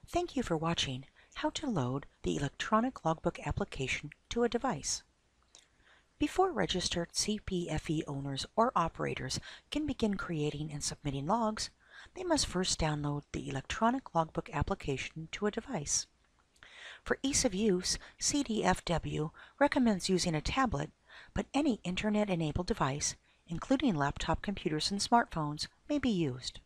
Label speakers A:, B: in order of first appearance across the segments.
A: Thank you for watching How to Load the Electronic Logbook application to a device. Before registered CPFE owners or operators can begin creating and submitting logs, they must first download the Electronic Logbook application to a device. For ease of use, CDFW recommends using a tablet, but any Internet-enabled device, including laptop computers and smartphones, may be used.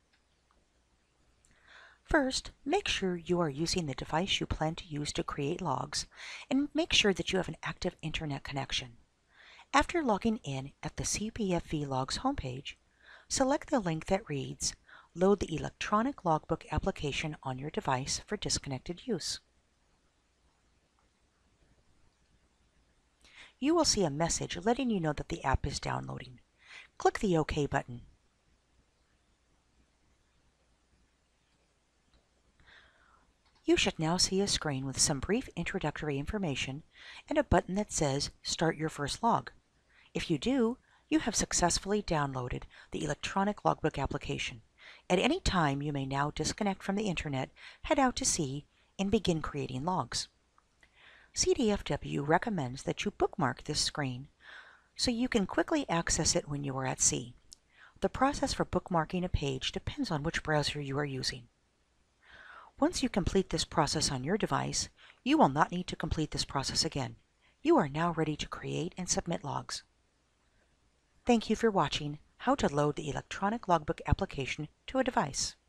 A: First, make sure you are using the device you plan to use to create logs, and make sure that you have an active internet connection. After logging in at the CPFE Logs homepage, select the link that reads, "Load the electronic logbook application on your device for disconnected use." You will see a message letting you know that the app is downloading. Click the OK button. You should now see a screen with some brief introductory information and a button that says Start Your First Log. If you do, you have successfully downloaded the electronic logbook application. At any time, you may now disconnect from the internet, head out to sea, and begin creating logs. CDFW recommends that you bookmark this screen so you can quickly access it when you are at sea. The process for bookmarking a page depends on which browser you are using. Once you complete this process on your device, you will not need to complete this process again. You are now ready to create and submit logs. Thank you for watching How to Load the Electronic Logbook application to a device.